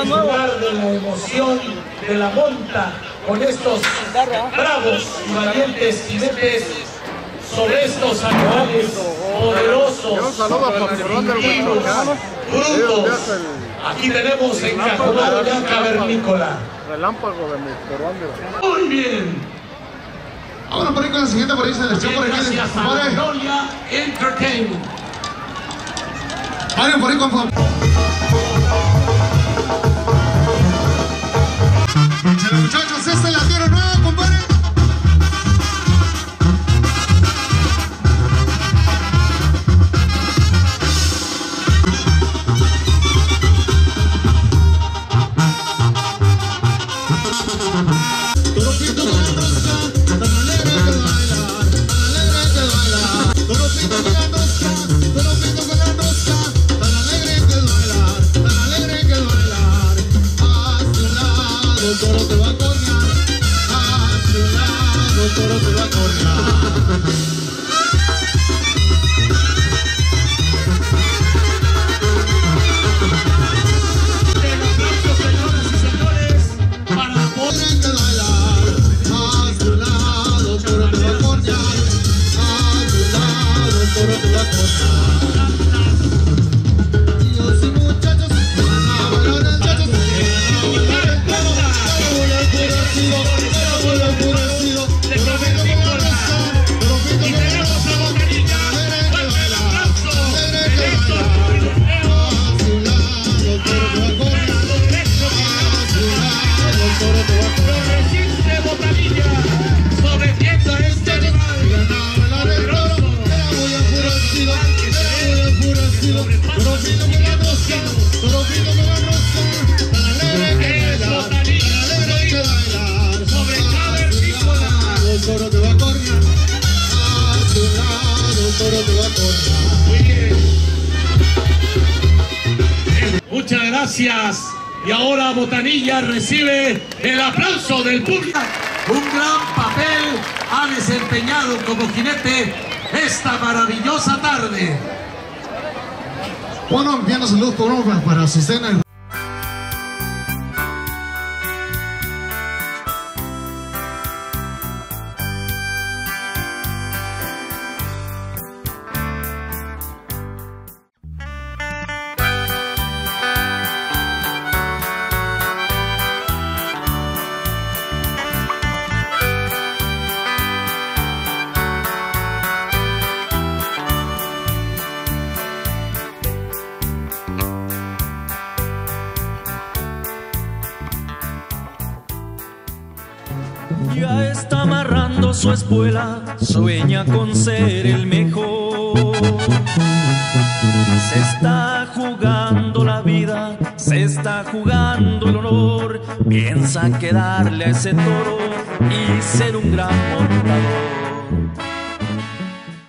disfrutar de la emoción de la monta con estos bravos y valientes jinetes sobre estos animales poderosos, primitivos, brutos. Aquí tenemos encajonado ya cavernícola. Relámpago de Mr. Wander. Muy bien. Ahora por ahí con la siguiente por ahí selección por ahí. Gracias a Magnolia Entertainment. Ahora por ahí con muchachos, esta es la tierra nueva, compadre. Muchas gracias. Y ahora Botanilla recibe el aplauso del público. Un gran papel ha desempeñado como jinete esta maravillosa tarde. Bueno, enviando saludos para su cena. Ya está amarrando su espuela, sueña con ser el mejor. Se está jugando la vida, se está jugando el honor. Piensa que darle a ese toro y ser un gran montador.